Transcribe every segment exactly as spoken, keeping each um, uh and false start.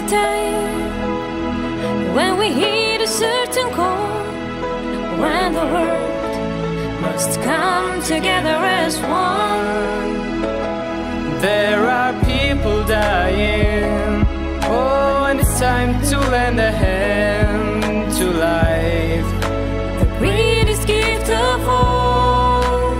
time when we hit a certain call, when the world must come together as one. There are people dying. Oh, and it's time to lend a hand to life, the greatest gift of all.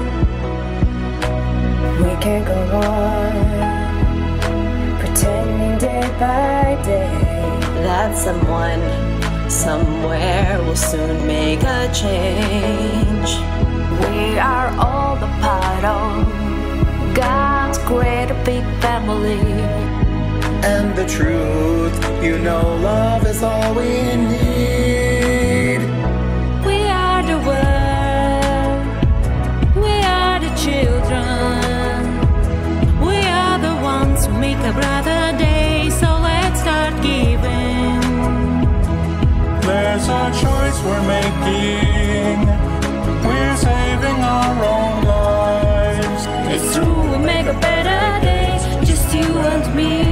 We can't go on pretending day by day that someone somewhere will soon make a change. We are all the part of God's great big family. And the truth, you know, love is all we need. We are the world, we are the children, we are the ones who make a brighter day, so let's start giving. There's a choice we're making, we're saving our own lives. It's true, we make a better day, just you and me.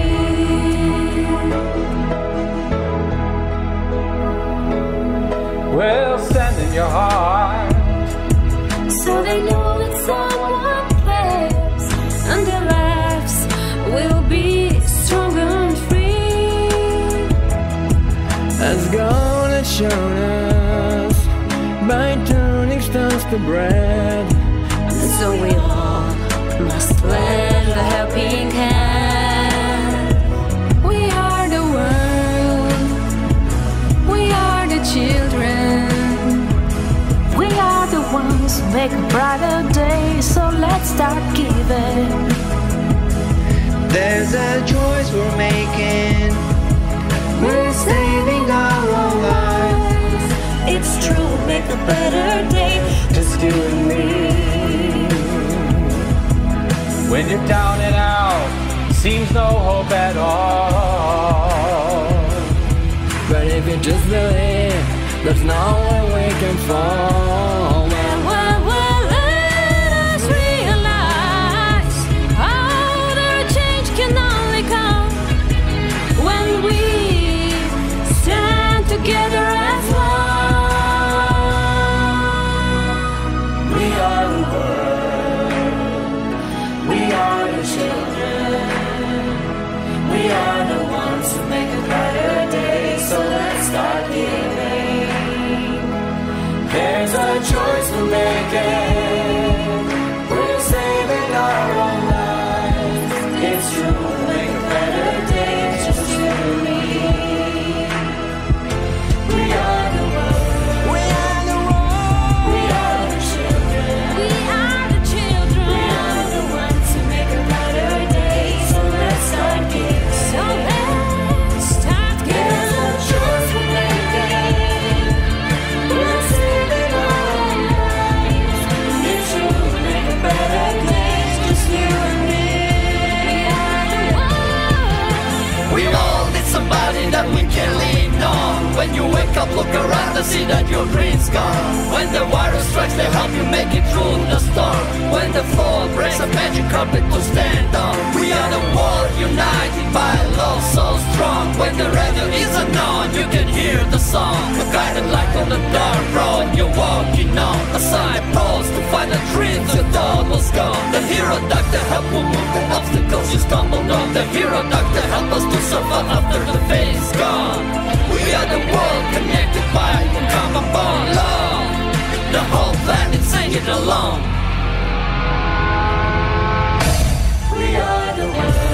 Well, stand in your heart, so they know that someone cares, and their lives will be strong and free. as God has shown us by turning stones to bread. And so we all must lend a helping hand. We are the world, we are the children, we are the ones who make a brighter day, so let's start giving. There's a choice we're making, we're saving our own lives. It's true, make a better day, just you and me. When you're down and out, seems no hope at all. But if you just believe, there's nowhere we can fall. And well, well, let us realize how the change can only come when we stand together as one. We are the world, we are the children, we are the ones who make a better day, so let's start giving. There's a choice we're making, we're saving our own lives. It's true, we'll make a better day, just you and me. We are the world, we are the world, we are the children, We are the children, we are the ones who make a better day, so let's start giving. so let's start There's a giving. choice we're making, we're saving our own lives. It's true, we'll make a better day, just you and me. We all need somebody that we can lean on. When you wake up, look around and see that your dream's gone. When the water strikes, they help you make it through the storm. When the fall breaks, a magic carpet to stand on. We are the world united by love so strong. When the radio isn't on, you can hear the song. A guiding light on the dark road you're walking on. A signpost to find the dreams you thought was gone. The hero doctor help will move the obstacles you stumbled on. The hero doctor help us to survive after the fate's gone. We are the world connected by a common bond, love. The whole planet singing along. We are the world.